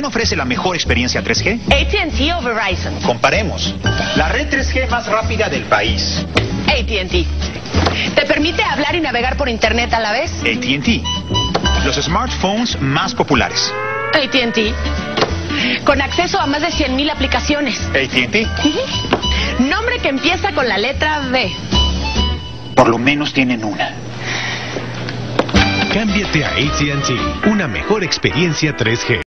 ¿Quién ofrece la mejor experiencia 3G? AT&T o Verizon. Comparemos. La red 3G más rápida del país. AT&T. ¿Te permite hablar y navegar por internet a la vez? AT&T. Los smartphones más populares. AT&T. Con acceso a más de 100,000 aplicaciones. AT&T. Nombre que empieza con la letra B. Por lo menos tienen una. Cámbiate a AT&T, una mejor experiencia 3G.